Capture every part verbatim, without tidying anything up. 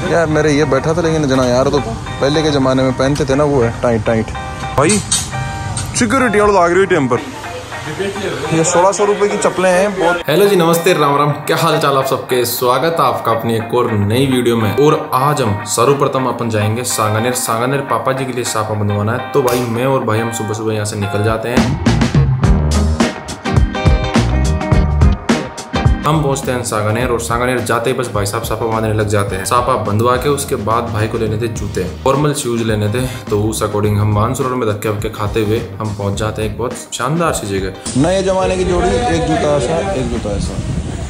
यार मेरे ये बैठा था, लेकिन जना यार तो पहले के ज़माने में पहनते थे ना, वो है टाइट टाइट भाई। सिक्योरिटी वालों आ गई टेम्पर। ये सोलह सौ रुपए की चप्पलें हैं बहुत। हेलो जी, नमस्ते, राम राम, क्या हाल चाल आप सबके। स्वागत है आपका अपनी एक और नई वीडियो में। और आज हम सर्वप्रथम अपन जाएंगे सांगानेर। सांगानेर पापा जी के लिए साफा बंधवाना है, तो भाई मैं और भाई हम सुबह सुबह यहाँ से निकल जाते हैं। हम पहुंचते हैं सांगानेर और सांगानेर जाते ही बस भाई साहब साफा बांधने लग जाते हैं। साफा बंधवा के उसके बाद भाई को लेने थे जूते, फॉर्मल शूज लेने थे, तो उस अकॉर्डिंग हम मानसरोवर में धक्के वक्के खाते हुए हम पहुंच जाते हैं एक बहुत शानदार सी जगह। नए जमाने की जोड़ी, एक जूता ऐसा, एक जूता ऐसा।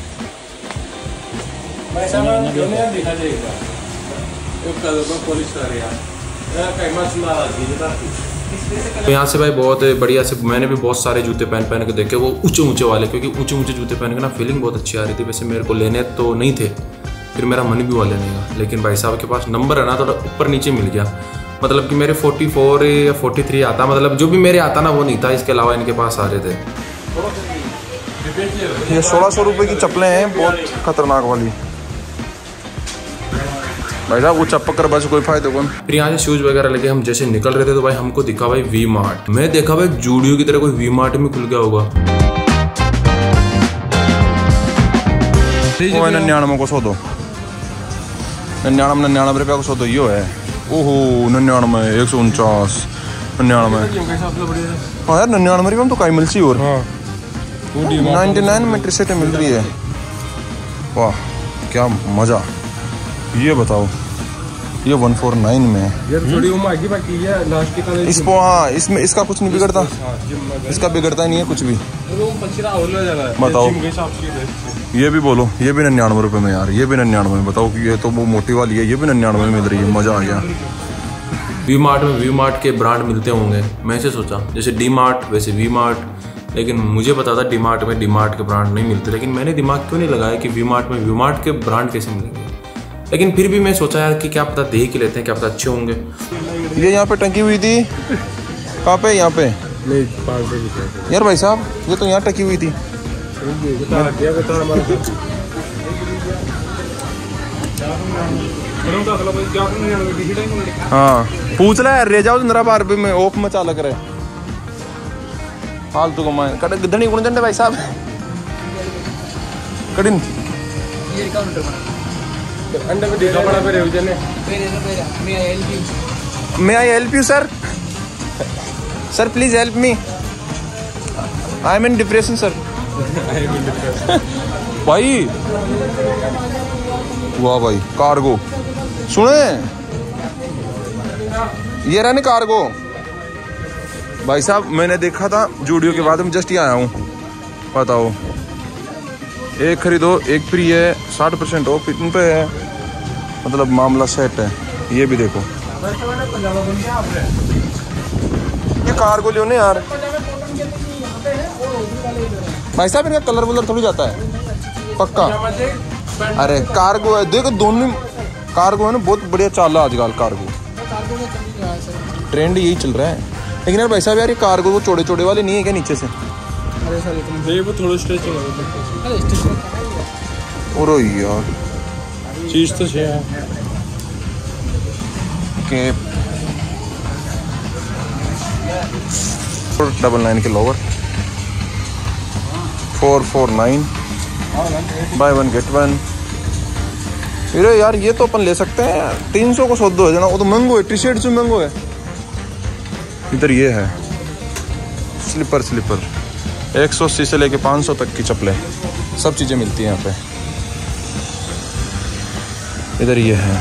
तो यहाँ से भाई बहुत बढ़िया से मैंने भी बहुत सारे जूते पहन पहन के देखे, वो ऊंचे ऊंचे वाले, क्योंकि ऊंचे ऊंचे जूते पहन के ना फीलिंग बहुत अच्छी आ रही थी। वैसे मेरे को लेने तो नहीं थे, फिर मेरा मन भी हुआ लेने का, लेकिन भाई साहब के पास नंबर है ना थोड़ा ऊपर नीचे मिल गया। मतलब कि मेरे फोर्टी फोर या फोर्टी थ्री आता, मतलब जो भी मेरे आता ना वो नहीं था, इसके अलावा इनके पास आ रहे थे। ये सोलह सौ रुपये की चप्पलें हैं, बहुत खतरनाक वाली भाई साहब। वो चप्पल कर बस कोई फायदा कौन। फिर यहाँ से शूज वगैरह लेके हम जैसे निकल रहे थे तो भाई हमको दिखा भाई वी मार्ट। मैं देखा भाई जूडियो की तरह कोई वी मार्ट में खुल गया होगा। वो निन्यानवे को सौ दो, निन्यानवे निन्यानवे रुपया को सौ दो यो है। ओहो निन्यानवे, एक सौ उनचास, निन्यानवे। हाँ यार निन्यानवे रुपये में तो कहीं मिल सी और नाइन्टी नाइन में टी शर्टें मिल रही है। वाह क्या मज़ा। ये बताओ ये वन फोर नाइन में है यार, थोड़ी उम्र बाकी है लास्ट का इसको। हाँ इसमें इसका कुछ नहीं बिगड़ता, इसका बिगड़ता नहीं है कुछ भी। बताओ ये भी बोलो, ये भी निन्यानवे रुपये में यार, ये भी निन्यानवे में। बताओ कि ये तो वो मोटी वाली है, ये भी निन्यानवे में मिल रही है। मज़ा आ गया। वी मार्ट में वी मार्ट के ब्रांड मिलते होंगे, मैं से सोचा जैसे डी मार्ट वैसे वी मार्ट, लेकिन मुझे पता था डी मार्ट में डी मार्ट के ब्रांड नहीं मिलते। लेकिन मैंने दिमाग क्यों नहीं लगाया कि वी मार्ट में वी मार्ट के ब्रांड कैसे मिलेंगे। लेकिन फिर भी मैं सोचा यार कि क्या पता देख ही लेते हैं, क्या पता अच्छे होंगे। ये यहाँ पे टंकी हुई थी, कहाँ पे? यहाँ पे यार भाई साहब, ये तो यहाँ टकी हुई थी। हाँ पूछ रहा है रे जाओ नरा बार भी में ओप मचा लग रहा है फालतू को मैं कट गिद्धनी गुण जंडे भाई साहब कठिन May I help you, sir? Sir, please help me. I am in depression, sir. भाई वाह भाई, कार्गो सुने ये रहा ना कार्गो। भाई साहब मैंने देखा था जूडियो के बाद में जस्ट ही आया हूँ। बताओ एक खरीदो एक फ्री है, साठ परसेंट ऑफ इन पे है, मतलब मामला सेट है। ये भी देखो ये कार्गो लियो ने यार। भाई साहब इनका कलर वलर थोड़ी जाता है पक्का। अरे कार्गो है, देखो दोनों कार्गो है ना, बहुत बढ़िया चाल है आजकल। कार्गो ट्रेंड यही चल रहा है। लेकिन यार भाई साहब यार ये कार्गो वो चौड़े चौड़े वाले नहीं है क्या नीचे से? वो थोड़ा स्ट्रेचिंग और यार चीज तो है के डबल नाइन के lower four four nine buy one get one. अरे यार ये तो अपन ले सकते हैं। तीन सौ को सौ दो है जना, वो तो महंगो है, टी शर्ट से महंगो है। इधर ये है स्लीपर स्लीपर एक सौ अस्सी से लेके पाँच सौ तक की चप्पलें, सब चीज़ें मिलती हैं यहाँ पे। इधर ये है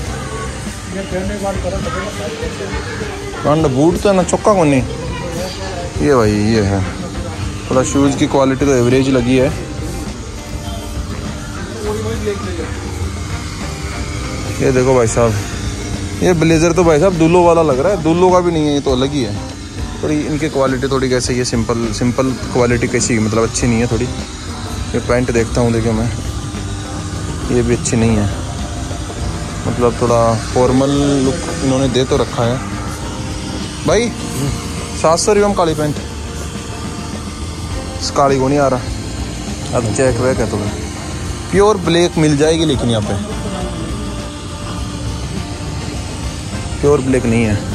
बूट तो है ना, चौका को नहीं। ये भाई ये है थोड़ा शूज़ की क्वालिटी तो एवरेज लगी है। ये देखो भाई साहब, ये ब्लेजर तो भाई साहब दूल्हों वाला लग रहा है, दूल्हों का भी नहीं है, ये तो अलग ही है। थोड़ी इनकी क्वालिटी थोड़ी कैसे, ये सिंपल सिंपल क्वालिटी कैसी, मतलब अच्छी नहीं है थोड़ी। ये पैंट देखता हूँ देखिए मैं, ये भी अच्छी नहीं है, मतलब थोड़ा फॉर्मल लुक इन्होंने दे तो रखा है। भाई सात सौ रुपये में काली पैंट, काली को नहीं आ रहा। अब चेक वैक है तुम्हें, प्योर ब्लैक मिल जाएगी लेकिन यहाँ पे प्योर ब्लैक नहीं है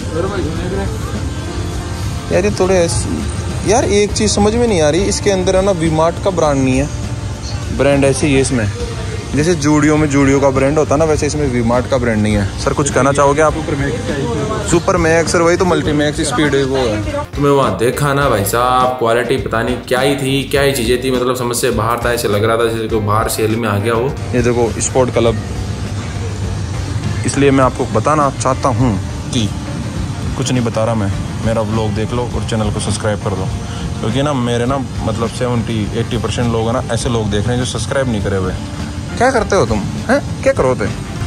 यार। ये थोड़े यार एक चीज़ समझ में नहीं आ रही, इसके अंदर है ना वी मार्ट का ब्रांड नहीं है, ब्रांड ऐसे ही है इसमें। जैसे जूडियो में जूडियो का ब्रांड होता है ना, वैसे इसमें वी मार्ट का ब्रांड नहीं है। सर कुछ कहना चाहोगे आप? सुपर मैक्स सर, वही तो मल्टी मैक्स स्पीड है वो है। तुम्हें वहाँ देखा ना भाई साहब, क्वालिटी पता नहीं क्या ही थी, क्या ही चीज़ें थी, मतलब समझ से बाहर था। ऐसे लग रहा था जैसे को बाहर सेल में आ गया हो। ये देखो स्पोर्ट क्लब, इसलिए मैं आपको बताना चाहता हूँ कि कुछ नहीं बता रहा मैं, मेरा व्लॉग देख लो और चैनल को सब्सक्राइब कर दो, क्योंकि ना मेरे ना मतलब सेवेंटी एट्टी परसेंट लोग हैं ना ऐसे लोग देख रहे हैं जो सब्सक्राइब नहीं करे हुए। क्या करते हो तुम हैं? क्या करोगे?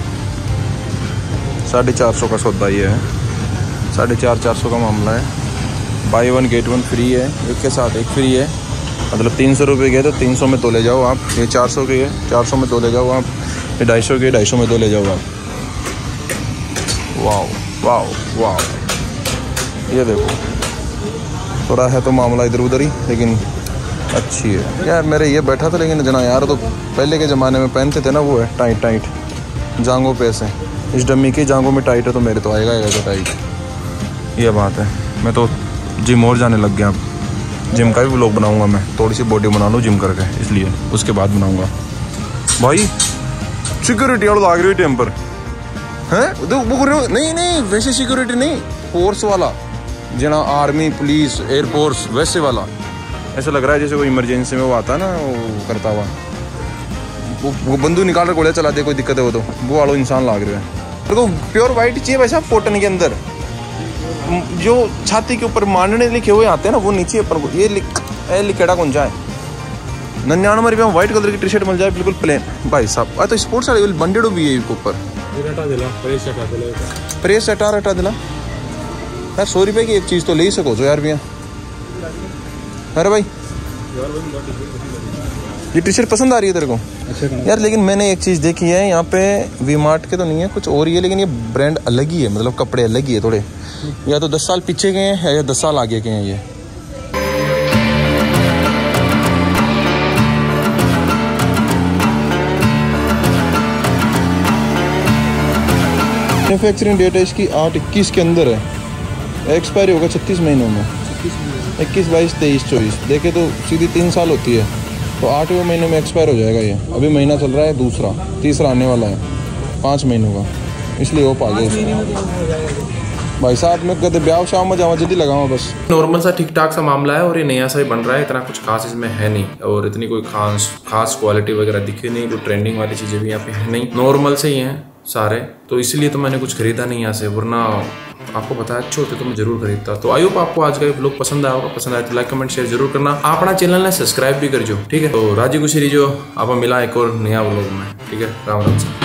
साढ़े चार सौ का सौदा ये है, साढ़े चार चार सौ का मामला है। Buy one get one free है, एक के साथ एक फ्री है, मतलब तीन सौ रुपये के तो तीन सौ में तो ले जाओ आप। ये चार सौ के है, चार सौ में तो ले जाओ आप। ये ढाई सौ के ढाई सौ में तो ले जाओ आप। वाओ वाओ वाओ, ये देखो थोड़ा है तो मामला इधर उधर ही, लेकिन अच्छी है यार। मेरे ये बैठा था, लेकिन जना यार तो पहले के ज़माने में पहनते थे ना, वो है टाइट टाइट जांघों पे ऐसे। इस डम्मी की जांघों में टाइट है तो मेरे तो आएगा आएगा तो टाइट। ये बात है। मैं तो जिम और जाने लग गया, अब जिम का भी व्लॉग बनाऊंगा मैं। थोड़ी सी बॉडी बना लूँ जिम करके, इसलिए उसके बाद बनाऊंगा। भाई सिक्योरिटी वाला आ गई टेम्पर है, नहीं नहीं वैसे सिक्योरिटी नहीं, फोर्स वाला, जना आर्मी पुलिस एयरफोर्स वैसे वाला। ऐसा लग रहा है जैसे कोई इमरजेंसी में वो आता है ना, वो करता हुआ, वो, वो बंदूक निकाल कर गोलियां चला दे, कोई दिक्कत है वो तो वो वाला इंसान लाग रहा है। देखो प्योर वाइट चाहिए वैसा, कॉटन के अंदर जो छाती के ऊपर मानने लिखे हुए आते हैं ना, वो नीचे ऊपर ये लिख ए लिखेड़ा कौन जाए। निन्यानवे रुपये में व्हाइट कलर की टी शर्ट मिल जाए बिल्कुल प्लेन। भाई साहब अरे तो स्पोर्ट्स वाले बंडेड भी है ऊपर। प्रेस हटा हटा दिला यार, सौ रुपये की एक चीज़ तो ले ही सको जो यार भैया। अरे भाई ये टी शर्ट पसंद आ रही है तेरे को? अच्छा यार, लेकिन मैंने एक चीज़ देखी है यहाँ पे, वी मार्ट के तो नहीं है, कुछ और ही है, लेकिन ये ब्रांड अलग ही है, मतलब कपड़े अलग ही है थोड़े। या तो दस साल पीछे गए हैं या दस साल आगे गए हैं ये। मैन्युफैक्चरिंग डेट है इसकी आठ इक्कीस के अंदर है, एक्सपायरी होगा छत्तीस महीनों में। इक्कीस बाईस तेईस चौबीस देखे तो सीधी तीन साल होती है, तो आठवें महीने में एक्सपायर हो जाएगा ये। अभी महीना चल रहा है दूसरा, तीसरा आने वाला है पाँच महीनों का, इसलिए वो पा गए भाई साहब। मैं कहते ब्याह शाम में जावा जल्दी लगाऊँ बस। नॉर्मल सा ठीक ठाक सा मामला है और ये नया सा ही बन रहा है, इतना कुछ खास इसमें है नहीं, और इतनी कोई खास खास क्वालिटी वगैरह दिखे नहीं, कोई ट्रेंडिंग वाली चीज़ें भी यहाँ पे है नहीं, नॉर्मल से ही हैं सारे। तो इसलिए तो मैंने कुछ खरीदा नहीं यहाँ से, वरना आपको पता है अच्छे होते तो मैं जरूर खरीदता। तो आई होप आपको आज का ये व्लॉग पसंद आया होगा, पसंद आया तो लाइक कमेंट शेयर जरूर करना, अपना चैनल ने सब्सक्राइब भी कर जो, ठीक है। तो राजी खुशी रहिजो, आप मिला एक और नया व्लॉग में, ठीक है। राम राम।